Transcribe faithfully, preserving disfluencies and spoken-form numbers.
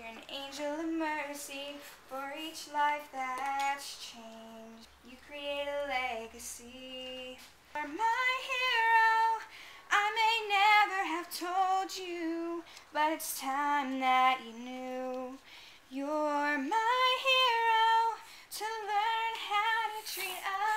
an angel of mercy for each life that's changed. You create a legacy. You're my hero. I may never have told you, but it's time that you knew. You're my hero to learn how to treat others.